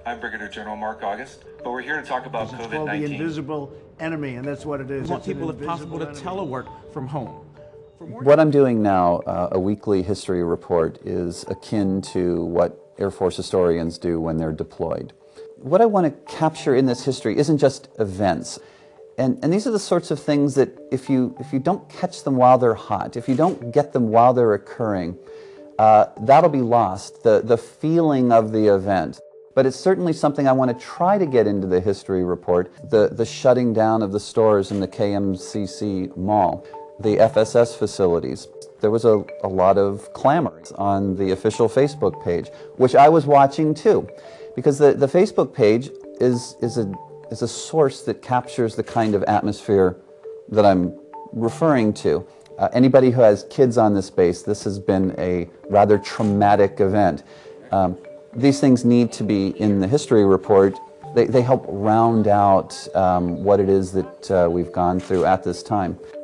I'm Brigadier General Mark August, but we're here to talk about It's called the COVID-19. invisible enemy, and that's what it is. We want It's an people, if possible, to invisible enemy. telework from home. What I'm doing now, a weekly history report, is akin to what Air Force historians do when they're deployed. What I want to capture in this history isn't just events. And these are the sorts of things that if you don't catch them while they're hot, if you don't get them while they're occurring, that'll be lost, the feeling of the event. But it's certainly something I want to try to get into the history report. The shutting down of the stores in the KMCC mall, the FSS facilities. There was a lot of clamor on the official Facebook page, which I was watching too, because the Facebook page is a source that captures the kind of atmosphere that I'm referring to. Anybody who has kids on this base, this has been a rather traumatic event. These things need to be in the history report. They help round out what it is that we've gone through at this time.